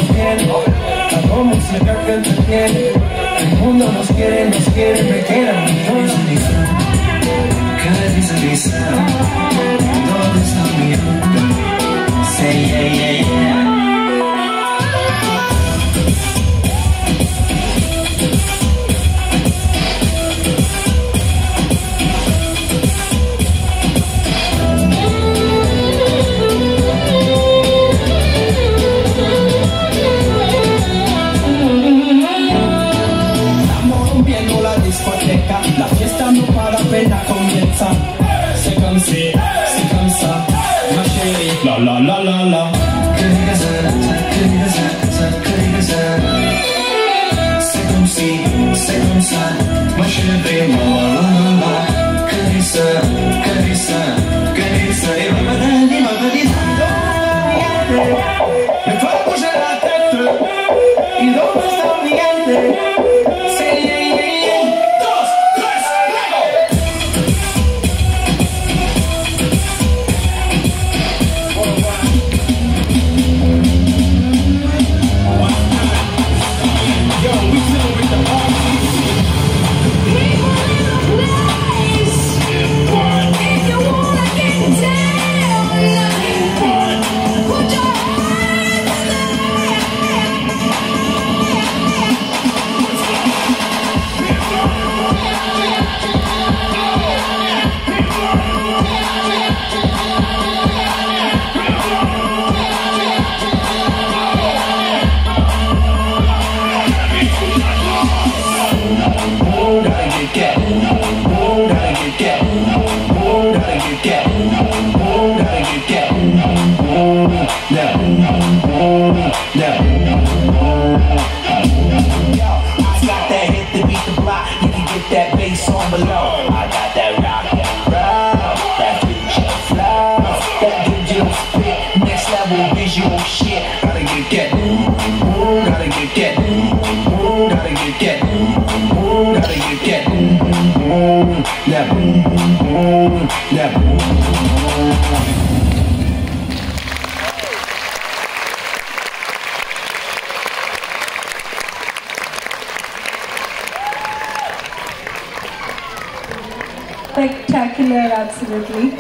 bien. Hago música que entretiene. El mundo nos quiere, me quieran. Cada visa, ¿dónde está mi hombre? Say yeah, yeah, yeah. La fiesta no para, apenas comienza. C'est comme ça, ma chérie. La la la la la. Que diga ça. C'est comme ça, ma chérie. La la la la. Que diga ça. Et va me dire. Me fue a bouger la tête. Y dónde está mi gente. That bass on below. I got that rock and roll, that future flow, that digital spit, next level visual shit. Gotta get that, gotta get that, gotta get that, gotta get that, that Spectacular, absolutely.